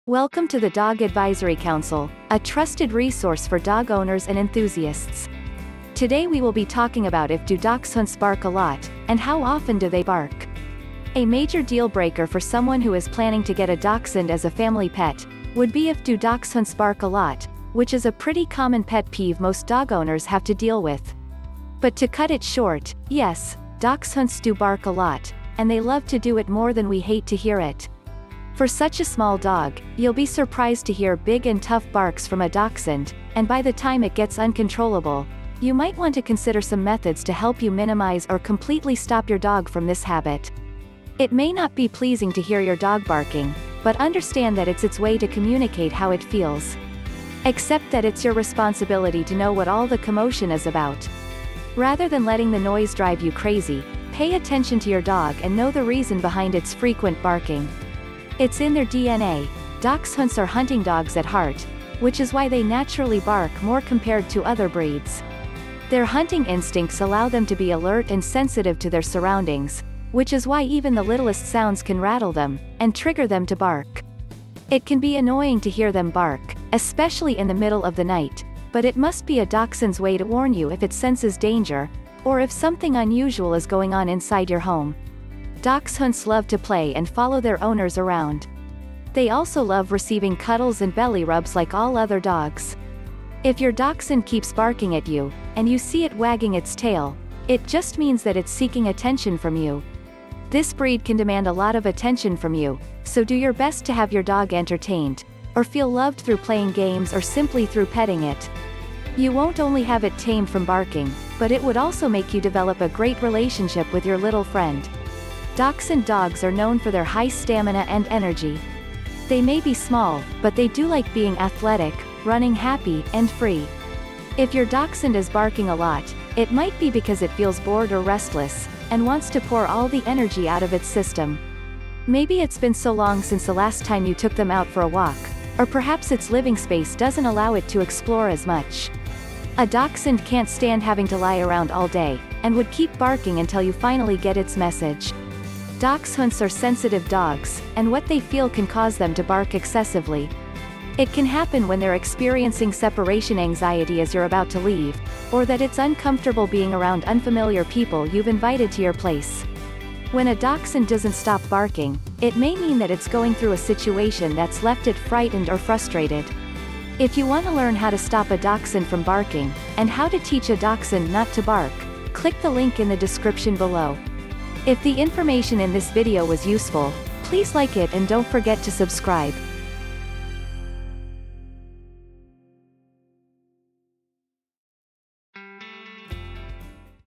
Welcome to the Dog Advisory Council, a trusted resource for dog owners and enthusiasts. Today we will be talking about if do dachshunds bark a lot, and how often do they bark. A major deal breaker for someone who is planning to get a dachshund as a family pet, would be if do dachshunds bark a lot, which is a pretty common pet peeve most dog owners have to deal with. But to cut it short, yes, dachshunds do bark a lot, and they love to do it more than we hate to hear it. For such a small dog, you'll be surprised to hear big and tough barks from a dachshund, and by the time it gets uncontrollable, you might want to consider some methods to help you minimize or completely stop your dog from this habit. It may not be pleasing to hear your dog barking, but understand that it's its way to communicate how it feels. Accept that it's your responsibility to know what all the commotion is about. Rather than letting the noise drive you crazy, pay attention to your dog and know the reason behind its frequent barking. It's in their DNA. Dachshunds are hunting dogs at heart, which is why they naturally bark more compared to other breeds. Their hunting instincts allow them to be alert and sensitive to their surroundings, which is why even the littlest sounds can rattle them, and trigger them to bark. It can be annoying to hear them bark, especially in the middle of the night, but it must be a dachshund's way to warn you if it senses danger, or if something unusual is going on inside your home. Dachshunds love to play and follow their owners around. They also love receiving cuddles and belly rubs like all other dogs. If your dachshund keeps barking at you, and you see it wagging its tail, it just means that it's seeking attention from you. This breed can demand a lot of attention from you, so do your best to have your dog entertained, or feel loved through playing games or simply through petting it. You won't only have it tamed from barking, but it would also make you develop a great relationship with your little friend. Dachshund dogs are known for their high stamina and energy. They may be small, but they do like being athletic, running happy, and free. If your dachshund is barking a lot, it might be because it feels bored or restless, and wants to pour all the energy out of its system. Maybe it's been so long since the last time you took them out for a walk, or perhaps its living space doesn't allow it to explore as much. A dachshund can't stand having to lie around all day, and would keep barking until you finally get its message. Dachshunds are sensitive dogs, and what they feel can cause them to bark excessively. It can happen when they're experiencing separation anxiety as you're about to leave, or that it's uncomfortable being around unfamiliar people you've invited to your place. When a dachshund doesn't stop barking, it may mean that it's going through a situation that's left it frightened or frustrated. If you want to learn how to stop a dachshund from barking, and how to teach a dachshund not to bark, click the link in the description below. If the information in this video was useful, please like it and don't forget to subscribe.